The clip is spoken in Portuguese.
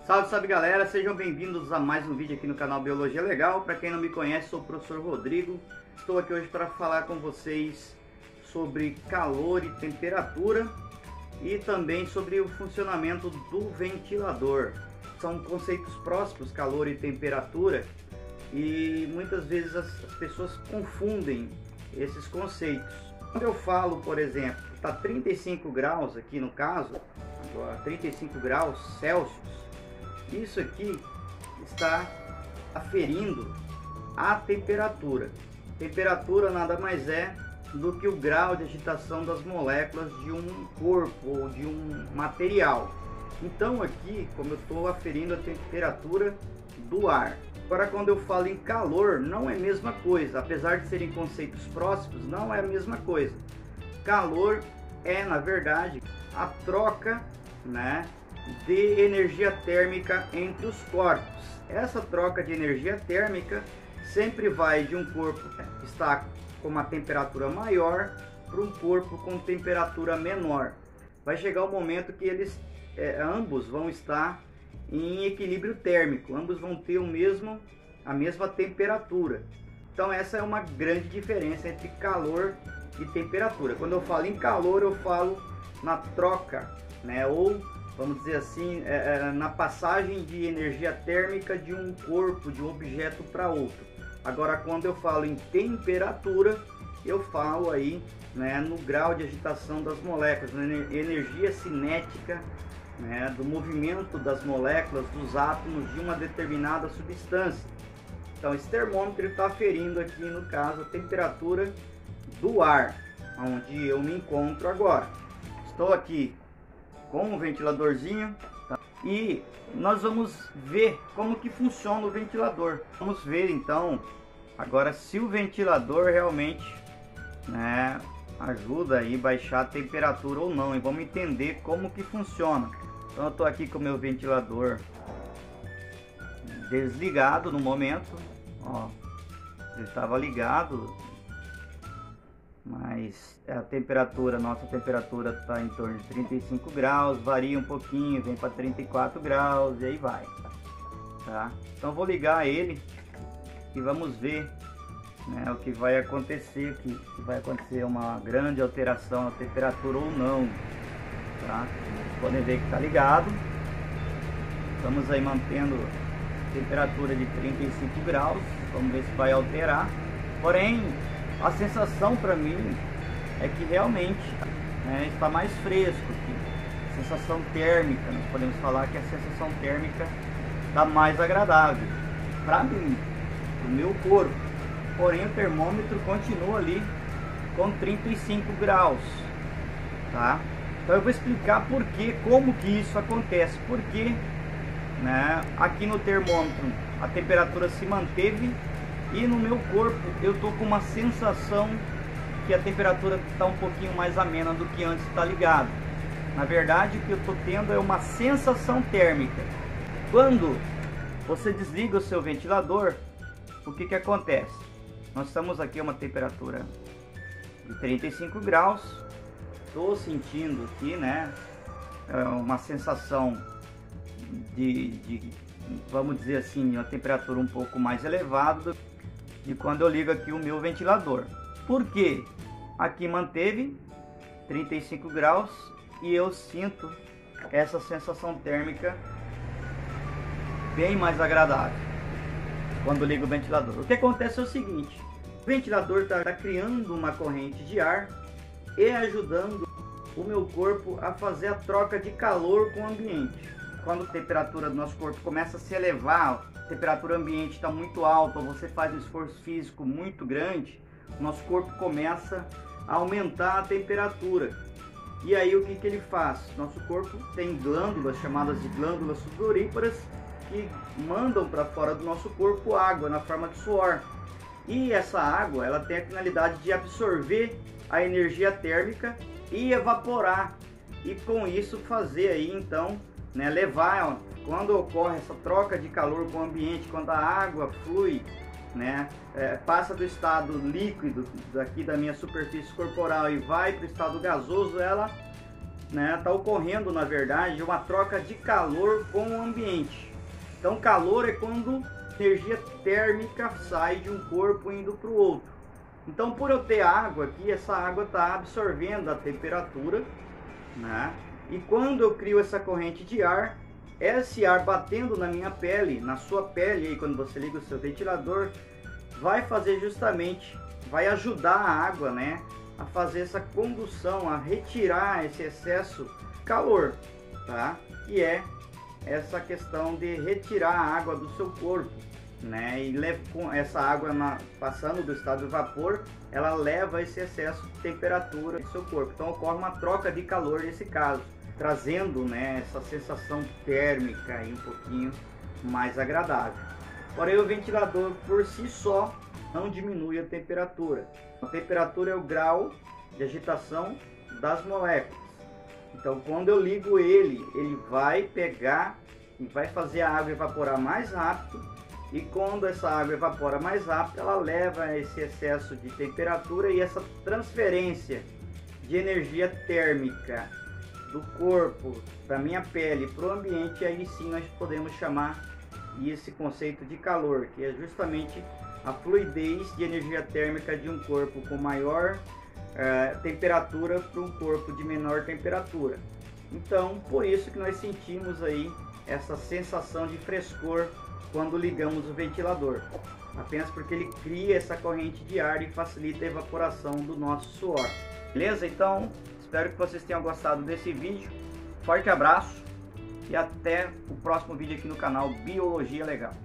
Salve, salve galera, sejam bem-vindos a mais um vídeo aqui no canal Biologia Legal. Para quem não me conhece, sou o professor Rodrigo. Estou aqui hoje para falar com vocês sobre calor e temperatura e também sobre o funcionamento do ventilador. São conceitos próximos, calor e temperatura, e muitas vezes as pessoas confundem esses conceitos. Quando eu falo, por exemplo, que está 35 graus aqui no caso, agora 35 graus Celsius, isso aqui está aferindo a temperatura. Temperatura nada mais é do que o grau de agitação das moléculas de um corpo ou de um material. Então aqui, como eu estou aferindo a temperatura do ar. Agora, quando eu falo em calor, não é a mesma coisa. Apesar de serem conceitos próximos, não é a mesma coisa. Calor é, na verdade, a troca, de energia térmica entre os corpos. Essa troca de energia térmica sempre vai de um corpo que está com uma temperatura maior para um corpo com temperatura menor. Vai chegar o momento que eles ambos vão estar em equilíbrio térmico, ambos vão ter a mesma temperatura. Então essa é uma grande diferença entre calor e temperatura. Quando eu falo em calor, eu falo na troca, ou vamos dizer assim, na passagem de energia térmica de um corpo, de um objeto para outro. Agora, quando eu falo em temperatura, eu falo aí, no grau de agitação das moléculas, na energia cinética, do movimento das moléculas, dos átomos de uma determinada substância. Então, esse termômetro está aferindo aqui, no caso, a temperatura do ar, onde eu me encontro agora. Estou aqui com um ventiladorzinho, tá? E nós vamos ver como que funciona o ventilador. Vamos ver então agora se o ventilador realmente ajuda aí a baixar a temperatura ou não, e vamos entender como que funciona. Então eu estou aqui com o meu ventilador desligado no momento, ó, ele estava ligado, mas a temperatura, nossa temperatura está em torno de 35 graus, varia um pouquinho, vem para 34 graus e aí vai, tá? Então vou ligar ele e vamos ver o que vai acontecer aqui, se vai acontecer uma grande alteração na temperatura ou não, tá? Vocês podem ver que está ligado, estamos aí mantendo a temperatura de 35 graus, vamos ver se vai alterar, porém a sensação para mim é que realmente está mais fresco aqui. Sensação térmica, nós podemos falar que a sensação térmica está mais agradável para mim, para o meu corpo. Porém o termômetro continua ali com 35 graus, tá? Então eu vou explicar como que isso acontece. Porque aqui no termômetro a temperatura se manteve e no meu corpo eu estou com uma sensação que a temperatura está um pouquinho mais amena do que antes está ligado. Na verdade, o que eu estou tendo é uma sensação térmica. Quando você desliga o seu ventilador, o que que acontece? Nós estamos aqui a uma temperatura de 35 graus. Estou sentindo aqui, uma sensação de vamos dizer assim, uma temperatura um pouco mais elevada de quando eu ligo aqui o meu ventilador. Porque aqui manteve 35 graus e eu sinto essa sensação térmica bem mais agradável quando ligo o ventilador. O que acontece é o seguinte: o ventilador está criando uma corrente de ar e ajudando o meu corpo a fazer a troca de calor com o ambiente. Quando a temperatura do nosso corpo começa a se elevar, a temperatura ambiente está muito alta, ou você faz um esforço físico muito grande, o nosso corpo começa a aumentar a temperatura. E aí o que que ele faz? Nosso corpo tem glândulas chamadas de glândulas sudoríparas que mandam para fora do nosso corpo água na forma de suor. E essa água, ela tem a finalidade de absorver a energia térmica e evaporar. E com isso fazer aí então, levar, quando ocorre essa troca de calor com o ambiente, quando a água flui, passa do estado líquido daqui da minha superfície corporal e vai para o estado gasoso, ela né, tá ocorrendo, na verdade, uma troca de calor com o ambiente. Então, calor é quando energia térmica sai de um corpo indo para o outro. Então, por eu ter água aqui, essa água está absorvendo a temperatura, né? E quando eu crio essa corrente de ar, esse ar batendo na minha pele, na sua pele, aí quando você liga o seu ventilador, vai fazer justamente, vai ajudar a água, né, a fazer essa condução, a retirar esse excesso de calor, tá? Que é essa questão de retirar a água do seu corpo, né? E com essa água passando do estado de vapor, ela leva esse excesso de temperatura do seu corpo. Então ocorre uma troca de calor nesse caso, trazendo, né, essa sensação térmica e um pouquinho mais agradável. Porém, o ventilador por si só não diminui a temperatura. A temperatura é o grau de agitação das moléculas. Então, quando eu ligo ele vai pegar e vai fazer a água evaporar mais rápido. E quando essa água evapora mais rápido, ela leva esse excesso de temperatura e essa transferência de energia térmica do corpo, da minha pele para o ambiente. Aí sim nós podemos chamar esse conceito de calor, que é justamente a fluidez de energia térmica de um corpo com maior temperatura para um corpo de menor temperatura. Então, por isso que nós sentimos aí essa sensação de frescor quando ligamos o ventilador, apenas porque ele cria essa corrente de ar e facilita a evaporação do nosso suor. Beleza? Então, espero que vocês tenham gostado desse vídeo. Forte abraço e até o próximo vídeo aqui no canal Biologia Legal.